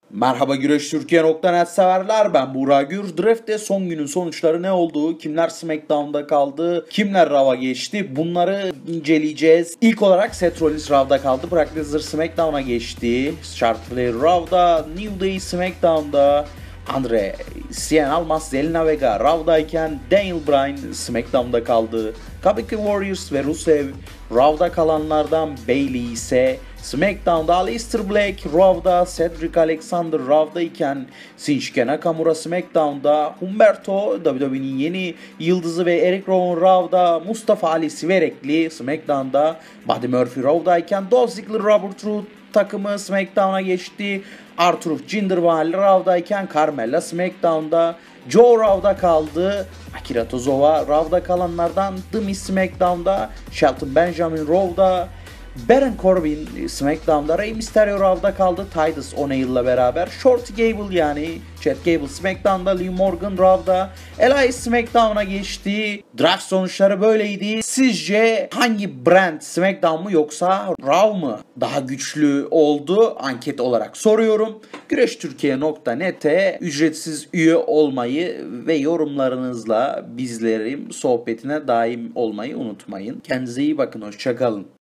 Merhaba Güreş Türkiye.net severler, ben Burak Gür. Draft'te son günün sonuçları ne oldu? Kimler SmackDown'da kaldı? Kimler Raw'a geçti? Bunları inceleyeceğiz. İlk olarak Seth Rollins Raw'da kaldı. Brock Lesnar SmackDown'a geçti. Charlotte Flair Raw'da. New Day SmackDown'da. Andre Cien Almas Zelina Vega Raw'dayken Daniel Bryan SmackDown'da kaldı. Kabuki Warriors ve Rusev Raw'da kalanlardan. Bayley ise SmackDown'da, Aleister Black Raw'da, Cedric Alexander Raw'dayken Shinsuke Nakamura SmackDown'da, Humberto WWE'nin yeni yıldızı ve Eric Rowan Raw'da, Mustafa Ali Siverekli SmackDown'da, Buddy Murphy Raw'dayken Dolph Ziggler Robert Roode takımı SmackDown'a geçti. Arthur Jinder Mahal Raw'dayken Carmella SmackDown'da, Joe Raw'da kaldı. Akira Tozawa Raw'da kalanlardan, The Miz SmackDown'da, Shelton Benjamin Raw'da, Baron Corbin SmackDown'da, Rey Mysterio Raw'da kaldı Titus O'Neil'la beraber. Shorty Gable yani Chad Gable SmackDown'da, Liv Morgan Raw'da, Elias SmackDown'a geçti. Draft sonuçları böyleydi. Sizce hangi brand, SmackDown mı yoksa Raw mı daha güçlü oldu? Anket olarak soruyorum. Güreştürkiye.net'e ücretsiz üye olmayı ve yorumlarınızla bizlerin sohbetine daim olmayı unutmayın. Kendinize iyi bakın, hoşça kalın.